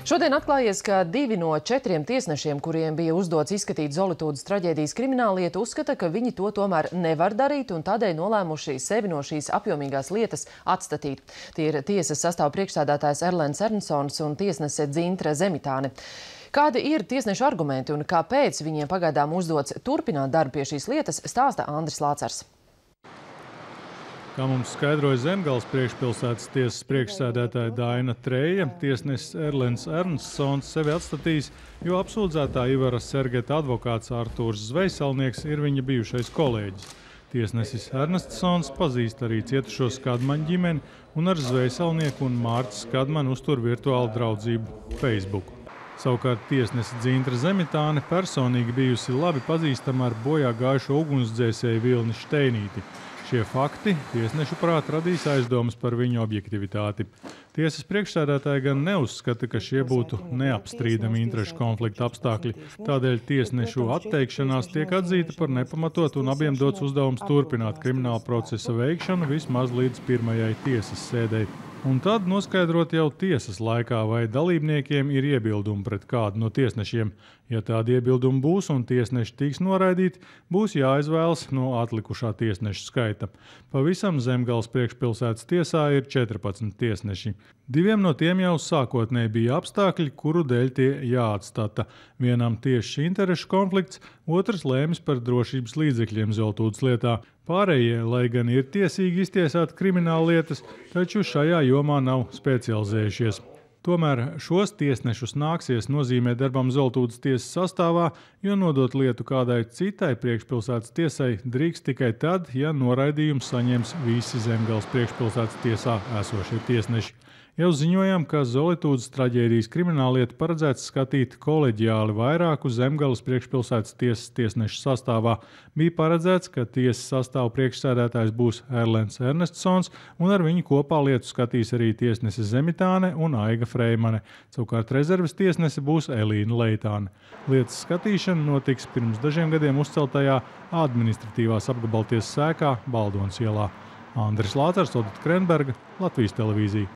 Šodien atklājies, ka 2 no 4 tiesnešiem, kuriem bija uzdots izskatīt Zolitūdas traģēdijas krimināllietu, uzskata, ka viņi to tomēr nevar darīt un tādēļ nolēmuši sevi no šīs apjomīgās lietas atstatīt. Tie ir tiesas sastāva priekšsēdētājs Erlens Ernstons un tiesnese Dzintra Zemitāne. Kādi ir tiesnešu argumenti un kāpēc viņiem pagaidām uzdots turpināt darbu pie šīs lietas, stāsta Andris Lācars. Kā mums skaidroja Zemgales priekšpilsētas tiesas priekšsēdētāja Daina Treja, tiesnesis Erlens Ernstons sevi atstatīs, jo apsūdzētā Ivara Sergeta advokāts Artūrs Zvejsalnieks ir viņa bijušais kolēģis. Tiesnesis Ernstons pazīst arī cietušo Skadmaņu ģimeni un ar Zvejsalnieku un Mārtu Skadmanu uztur virtuālu draudzību Facebook. Savukārt tiesnese Dzintra Zemitāne personīgi bijusi labi pazīstama ar bojā gājušo ugunsdzēsēju Vilni Šteinīti. Šie fakti tiesnešu prāt radīs aizdomas par viņu objektivitāti. Tiesas priekšsēdētāji gan neuzskata, ka šie būtu neapstrīdami interešu konflikta apstākļi. Tādēļ tiesnešu atteikšanās tiek atzīta par nepamatotu un abiem dots uzdevums turpināt krimināla procesa veikšanu vismaz līdz pirmajai tiesas sēdei. Un tad noskaidrot jau tiesas laikā, vai dalībniekiem ir iebildumi pret kādu no tiesnešiem. Ja tādi iebildumi būs un tiesneši tiks noraidīti, būs jāizvēlas no atlikušā tiesnešu skaita. Pavisam Zemgales priekšpilsētas tiesā ir 14 tiesneši. 2 no tiem jau sākotnēji bija apstākļi, kuru dēļ tie jāatstata. Vienam tieši interešu konflikts, otrs lēmis par drošības līdzekļiem Zolitūdas lietā. Pārējie, lai gan ir tiesīgi iztiesāt krimināla lietas, taču šajā jomā nav specializējušies. Tomēr šos tiesnešus nāksies nozīmēt darbam Zolitūdas tiesas sastāvā, jo nodot lietu kādai citai priekšpilsētas tiesai drīkst tikai tad, ja noraidījumu saņems visi Zemgales priekšpilsētas tiesā esošie tiesneši. Jau ziņojām, ka Zolitūdas traģēdijas krimināllietu paredzēts skatīt koleģiāli vairāku Zemgales priekšpilsētas tiesas tiesnešu sastāvā. Bija paredzēts, ka tiesas sastāva priekšsēdētājs būs Erlens Ernstons un ar viņu kopā lietu skatīs arī tiesnese Zemitāne un Aiga Freimane. Savukārt rezerves tiesnese būs Elīna Leitāne. Lietas skatīšana notiks pirms dažiem gadiem uzceltajā administratīvās apgabaltiesas sēkā Baldonas ielā. Andris Lācars, Odeta Krenberga, Latvijas televīzija.